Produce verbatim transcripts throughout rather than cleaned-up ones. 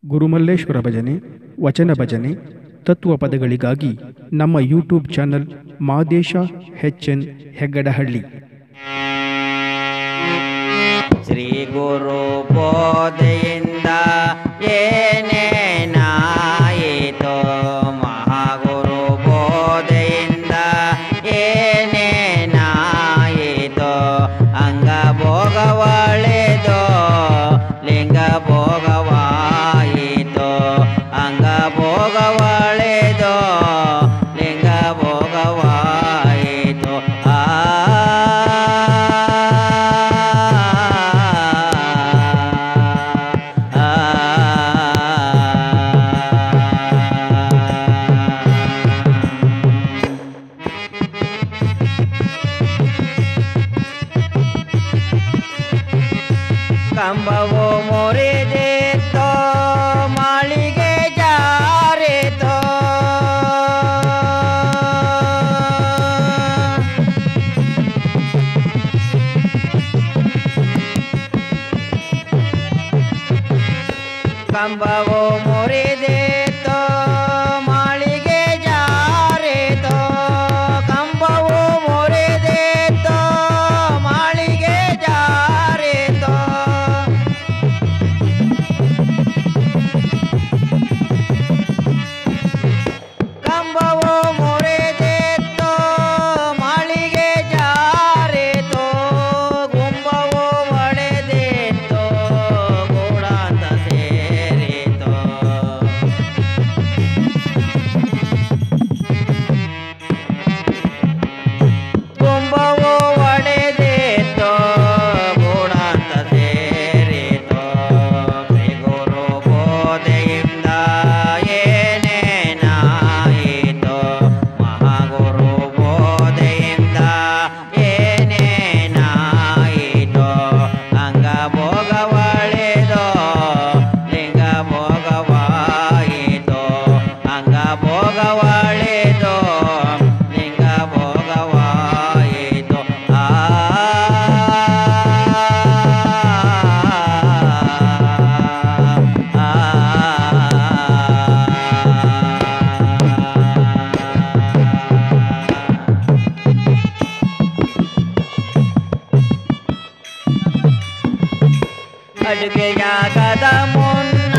ಗುರುಮಲ್ಲೇಶ್ವರ ಭಜನೆ, ವಚನ ಭಜನೆ, ತತ್ವ ಪದಗಳಿಗಾಗಿ ನಮ್ಮ YouTube channel Madesh H N Heggadahalli. Shri ಗುರು ಬೋಧೆಯಿಂದ ಏನೇನಾಯಿತೋ, ಮಹಾಗುರು ಬೋಧೆಯಿಂದ ಏನೇನಾಯಿತೋ, ಅಂಗ ಭೋಗವಳೆದೋ ಲಿಂಗ ಭೋಗವಾಯಿತೋ, ಅಂಗ ಭೋಗವಳೆದೋ ಲಿಂಗ ಭೋಗವಾಯಿತೋ. ಆ ಕಂಬವು ಮುರಿದಿತೋ, ಮಾಳಿಗೆ ಜಾರಿತೋ, ಕಂಬವು ಮುರಿದಿತೋ, ಮಾಳಿಗೆ ಜಾರಿತೋ, ಕಂಬವು ಮುರಿದಿತೋ, ಮಾಳಿಗೆ ಜಾರಿತೋ. ಕಂಬವು ಮುರಿದಿತೋ, ಮಾಳಿಗೆ ಜಾರಿತೋ, ಗುಂಬವು ಒಡೆದಿತೋ, ಗೂಡಾಂತ ಸೇರಿತೋ. ಗುಂಬವು ಒಡೆದಿತೋ, ಗೂಡಾಂತ ಸೇರಿತೋ. ಶ್ರೀ ಗುರು ಬೋಧೆಯಿಂದ ಏನೇನಾಯಿತೋ, ಮಹಾಗುರು ಬೋಧೆಯಿಂದ ಏನೇನಾಯಿತೋ, ಅಂಗ ಭೋಗವಳೆದೋ ಲಿಂಗ ಭೋಗವಾಯಿತೋ, ಅಂಗ ಭೋಗವಳೆದೋ ಲಿಂಗ ಭೋಗವಾಯಿತೋ. ಆ ಆ ಅಡುಗೆಯಾಗದ ಮುನ್ನ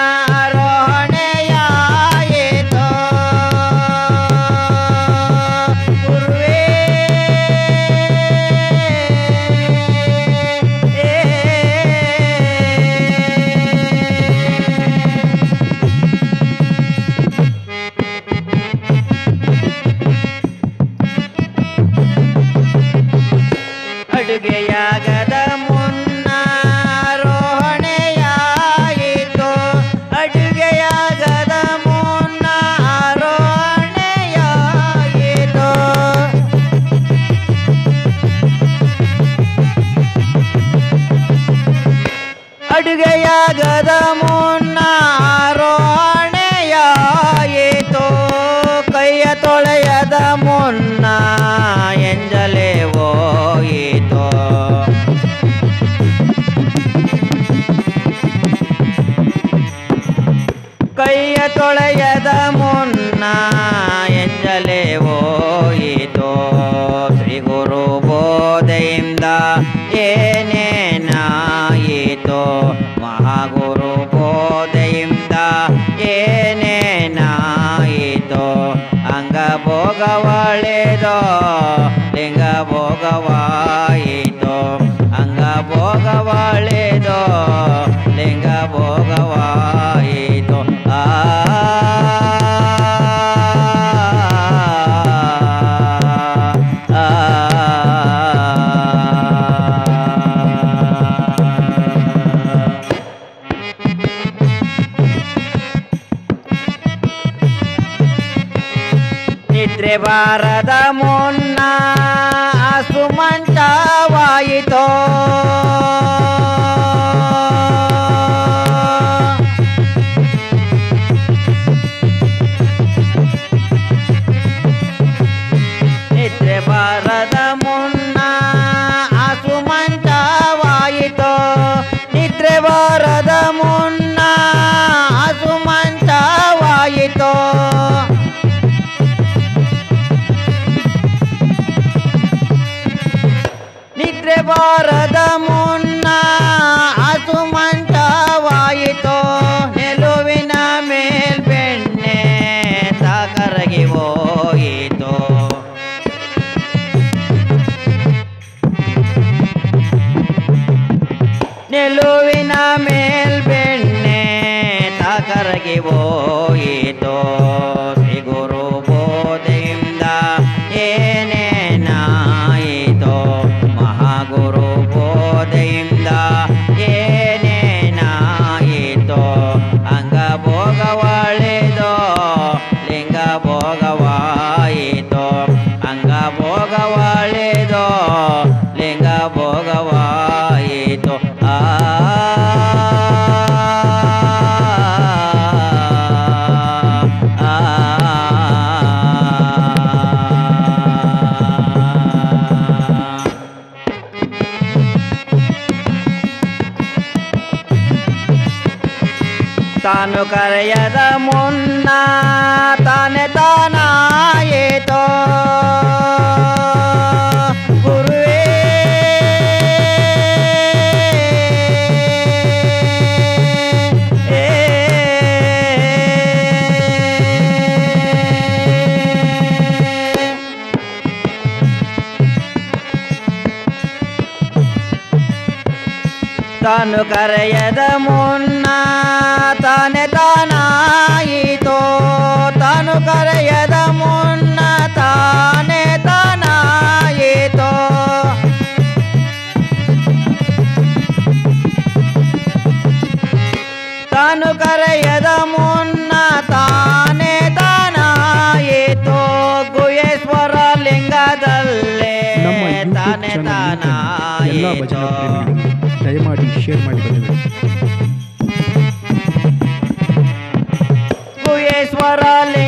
ಆರೋಹಣೆಯಾಯಿತೋ, ಗುರುವೇ ಅಡುಗೆಯಾಗದ ಮುನ್ನ ಆರೋಹಣೆಯಾಯಿತೋ, ಅಡುಗೆಯಾಗದ ಮುನ್ನ ಆರೋಹಣೆಯಾಯಿತೋ. ಅಡುಗೆಯಾಗದ ಮುನ್ನ ಆರೋಹಣೆಯಾಯಿತೋ, ಕೈಯ ತೊಳೆಯದ ಮುನ್ನ ಎಂಜಲೇ ಹೋಯಿತೋ. ಕೈಯ ತೊಳೆಯದ ಮುನ್ನ ಎಂಜಲೇ ಹೋಯಿತೋ. ಶ್ರೀ ಗುರು ಬೋಧೆಯಿಂದ ಏನೇನಾಯಿತೋ, ಮಹಾಗುರು ಬೋಧೆಯಿಂದ ಏನೇನಾಯಿತೋ, ಅಂಗ ಭೋಗವಳೆದೋ ಲಿಂಗ ಭೋಗವಾಯಿತೋ, ಅಂಗ ಭೋಗವಳೆದೋ ಲಿಂಗ ಭೋಗವಾಯಿತೋ. ಆ ಆ ನಿದ್ರೆ ಬಾರದ ಮುನ್ನ ಸುಮಂತವಾಯಿತೋ, ನಿದ್ರೆ ಬಾರದ ಮುನ್ನ ಸುಮಂತವಾಯಿತೋ, ನಿದ್ರೆ ಬಾರದ ಮುನ್ನ ಹೋಯಿತೋ ಶ್ರೀ ಗುರು ಬೋಧೆಯಿಂದ ಏನೇನಾಯಿತೋ ಮಹಾಗುರು ಬೋಧೆಯಿಂದ ಏನೇನಾಯಿತೋ ಅಂಗ ಭೋಗವಾಳಿದೋ ಲಿಂಗ ಭೋಗವಾಯಿತೋ ಅಂಗ ಭೋಗವಾಳಿದೋ ಲಿಂಗ ಭೋಗವಾಯಿತೋ ಆ ತಾನು ಕರೆಯದ ಮುನ್ನ ತಾನೆ ತಾನಾಯಿತೋ ಗುರುವೇ ತಾನು ಕರೆಯದ ಮುನ್ನ ತಾನೆ ತಾನಾಯಿತೋ ತಾನು ಕರೆಯದ ಮುನ್ನ ತಾನೆ ತಾನಾಯಿತೋ ತಾನು ಕರೆಯದ ಮುನ್ನ ತಾನೆ ತಾನಾಯಿತೋ ಗುಹೇಶ್ವರ ಲಿಂಗದಲ್ಲೇ ನಮ್ಮ ಯೂಟ್ಯೂಬ್ ತಾನೆ ಚಾನಲ್ ಎಲ್ಲ ಭಜನಾ ತಾನಾಯಿತೋ ಪ್ರೇಮಿಗಳಿಗೆ ದಯಮಾಡಿ ಶೇರ್ ಮಾಡಿ ಬಂದಿದೆ. ಗುಹೇಶ್ವರ